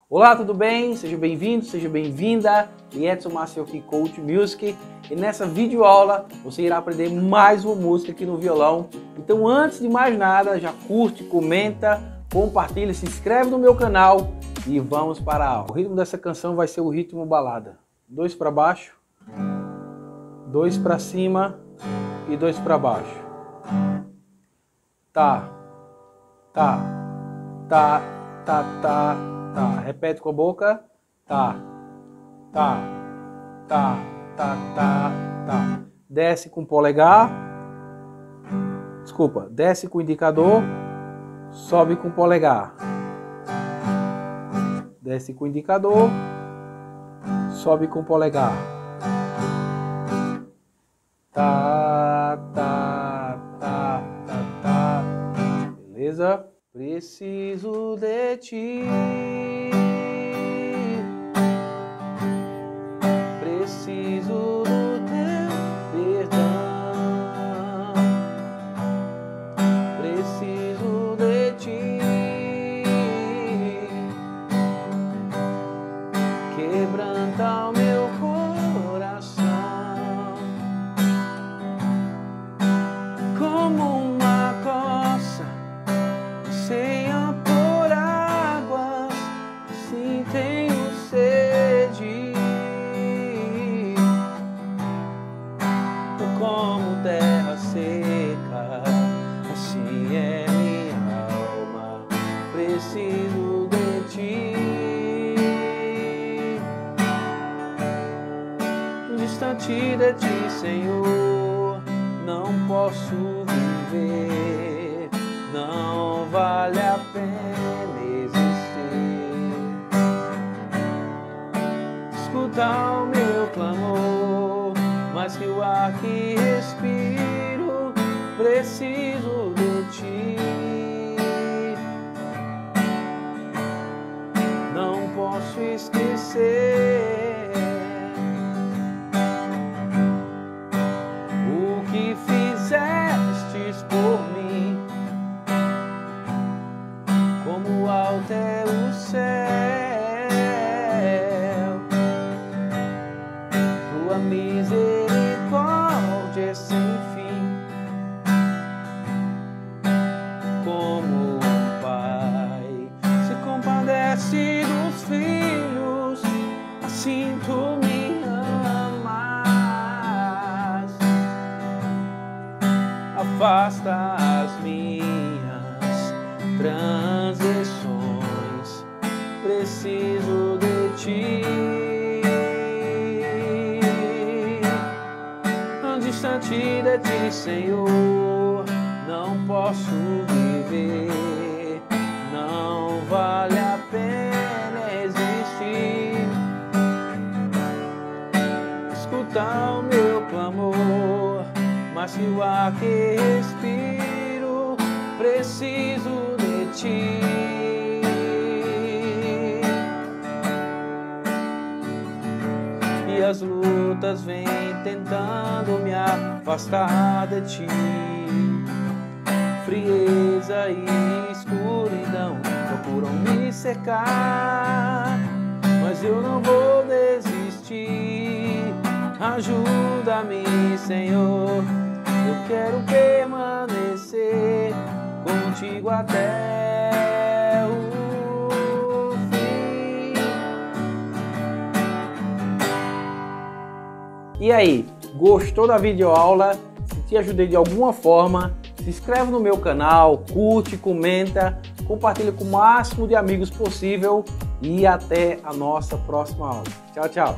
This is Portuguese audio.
Olá, tudo bem? Seja bem-vindo, seja bem-vinda. Edson Márcio aqui, Coach Music. E nessa videoaula você irá aprender mais uma música aqui no violão. Então, antes de mais nada, já curte, comenta, compartilha, se inscreve no meu canal e vamos para a aula. O ritmo dessa canção vai ser o ritmo balada. 2 para baixo, 2 para cima e 2 para baixo. Tá, tá, tá, tá, tá, tá. Repete com a boca. Tá, tá, tá, tá, tá, tá. Desce com o polegar. Desculpa, desce com o indicador. Sobe com o polegar. Desce com o indicador. Sobe com o polegar. Tá, tá, tá, tá, tá. Beleza? Preciso de ti. Preciso do teu perdão. Preciso de ti. Quebranta o meu coração como uma coça sem por águas, assim tenho sede. Como terra seca, assim é minha alma, preciso de ti. Distante de ti, Senhor, não posso viver, não vale a pena existir. Escuta o meu clamor, mais que o ar que respiro, preciso de ti. Não posso esquecer o que fizestes por mim, como alto é o céu, tua misericórdia é sem fim. Como um pai se compadece dos filhos, assim tu me amas. Afasta as minhas transgressões, preciso de ti. Distante de ti, Senhor, não posso viver, não vale a pena existir. Escuta o meu clamor, mas que o ar que respiro, preciso de ti. E as lutas vêm tentando me afastar de ti. Frieza e escuridão procuram me cercar, mas eu não vou desistir. Ajuda-me, Senhor, eu quero permanecer contigo até o fim. E aí, gostou da videoaula? Se te ajudei de alguma forma, se inscreve no meu canal, curte, comenta, compartilha com o máximo de amigos possível e até a nossa próxima aula. Tchau, tchau!